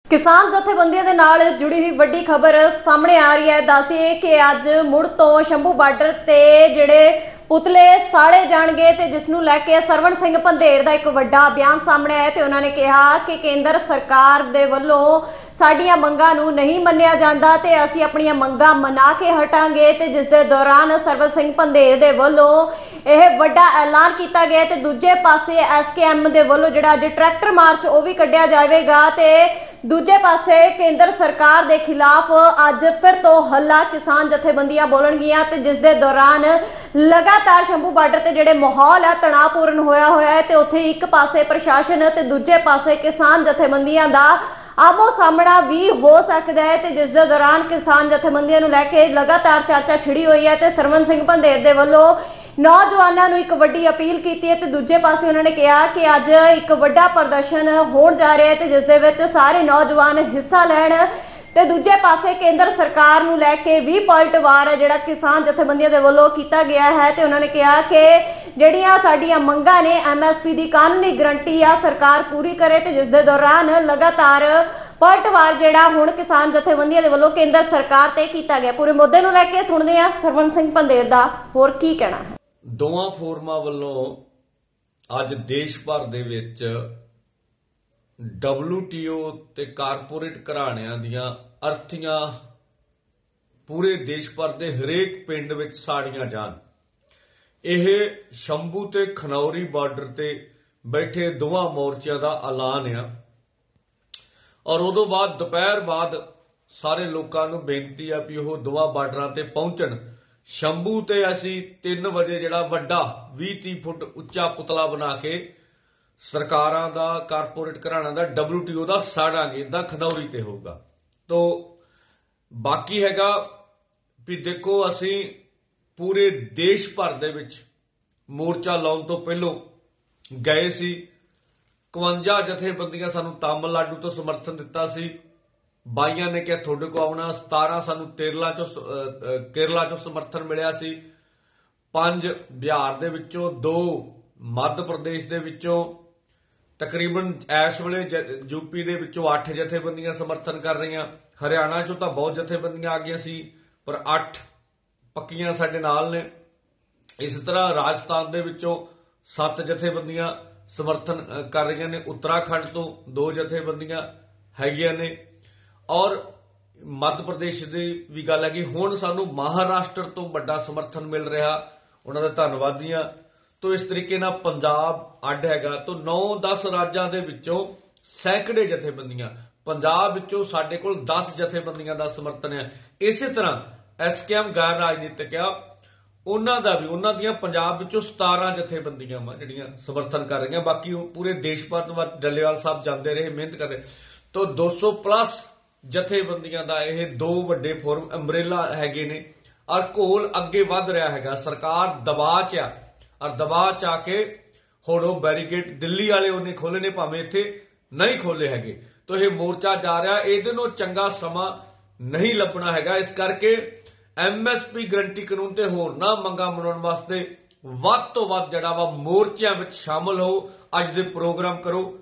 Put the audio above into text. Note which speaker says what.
Speaker 1: किसान जथेबंदियों के नाल जुड़ी हुई वड्डी खबर सामने आ रही है। दस दिए कि अज मुड़ तो शंभू बार्डर ते जिहड़े पुतले साड़े जाणगे ते जिसनूं लैके सरवण सिंह पंधेर दा एक वड्डा बयान सामने आया ते उन्होंने कहा कि केंद्र सरकार दे वल्लों साडियां मंगां नूं नहीं मन्निया जांदा ते असीं अपणियां मंगां मना के हटांगे ते जिस दे दौरान सरवण सिंह पंधेर दे वल्लों यह वड्डा ऐलान किया गया ते दूजे पासे SKM दे वल्लों जिहड़ा अज ट्रैक्टर मार्च वो भी कढ़िया जाएगा ते दूजे पासे केंद्र सरकार के खिलाफ अज फिर तो हल्ला किसान जथेबंदियां बोलणगियां ते जिस दे दौरान लगातार शंभू बार्डर ते जिहड़े माहौल है तनावपूर्ण होया है ते उत्थे एक पासे प्रशासन ते दूजे पासे किसान जथेबंदियां दा आमो सामना भी हो सकता है ते जिस दे दौरान किसान जथेबंदियां नूं लैके लगातार चर्चा छिड़ी हुई है ते सरवण सिंह पंधेर दे वल्लों नौजवानों नूं एक वड्डी अपील की है ते दूजे पासे उन्होंने कहा कि अज एक वड्डा प्रदर्शन होण जा रहा है ते जिस दे विच सारे नौजवान हिस्सा लैण ते दूजे पासे केंद्र सरकार नूं लैके भी पलटवार है जिहड़ा किसान जथेबंदियां दे वल्लों कीता गया है ते उन्होंने कहा कि जिहड़ियां साडीआं मंगां ने MSP दी कानूनी गारंटी आ सरकार पूरी करे ते जिस दे दौरान लगातार पलटवार जिहड़ा हुण किसान जथेबंदियां दे वल्लों केंद्र सरकार ते कीता गया। पूरे मुद्दे नूं लैके सुणदे आ सरवण सिंह पंधेर दा होर की कहना है।
Speaker 2: दोवां फोरमां वल्लों अज देश भर दे विच WTO ते कारपोरेट घराणियां दीयां अर्थीआं पूरे देश भर दे हरेक पिंड विच साड़ियां जाण। यह शंभू ते खनौरी बार्डर ते बैठे दोवां मोर्चियां दा ऐलान आ और उदों बाद दोपहर बाद सारे लोकां नूं बेनती आ भी ओह दोवां बार्डरां ते पहुंचण। शंभू ते असी 3 बजे जिहड़ा वड्डा 20-30 फुट उच्चा पुतला बना के सरकारां दा कारपोरेट घराणा दा WTO दा साड़ांगे। इदां खनौरी ते होगा तो बाकी हैगा भी देखो असी पूरे देश भर दे विच मोर्चा लाउण तो पहलों गए सी। 51 जथेबंदियां सानू तमिलनाडु तो समर्थन दिता सी। 22 ने कहा थोड़े को आउणा। 17 सानू केरला चो समर्थन मिलिया सी। 5 बिहार दे विचों, 2 मध्य प्रदेश दे विचों, तकरीबन इस वेले यूपी दे विचों 8 जथेबंदियां समर्थन कर रही। हरियाणा चो तो बहुत जथेबंदियां आ गई सी पर 8 पक्कियां साडे नाल ने। इस तरह राजस्थान दे विचों 7 जथेबंदियां समर्थन कर रही ने। उत्तराखंड तो 2 जथेबंदियां हैगियां ने और मध्य प्रदेश की भी गल है कि हुण सानू महाराष्ट्र तो बड़ा समर्थन मिल रहा। उन्हां दा धन्नवादी हां। तो इस तरीके नाल पंजाब अड्ड हैगा तो 9-10 राज्यां दे विचों सैकड़े जथेबंदियां। पंजाब विचों साडे कोल 10 जथेबंदियां दा समर्थन है। इसे तरह SKM गैर राजनीतिक आ उन्हां दा भी उन्हां दियां पंजाब विचों 17 जथेबंदियां जिहड़ियां समर्थन कर रही। बाकी पूरे देश भर डल्लेवाल साहब जाते रहे मेहनत कर रहे। तो 200 प्लस जथेबंदियां दा यह 2 वड्डे फोरम अंबरेला हैगे ने और घोल अगे वध रहा है। सरकार दबाव च आ और दबाव च आके हुण ओह बैरीकेड दिल्ली वाले उन्हें खोले ने भावें इत्थे नहीं खोले हैगे। तो यह मोर्चा जा रहा इहदे नालों चंगा समा नहीं लभना हैगा। इस करके MSP गारंटी कानून ते होरनां मंगां मनाउण वास्ते वध तो वध जिहड़ा वा मोर्चिआं विच शामिल हो। अज दे प्रोग्राम करो।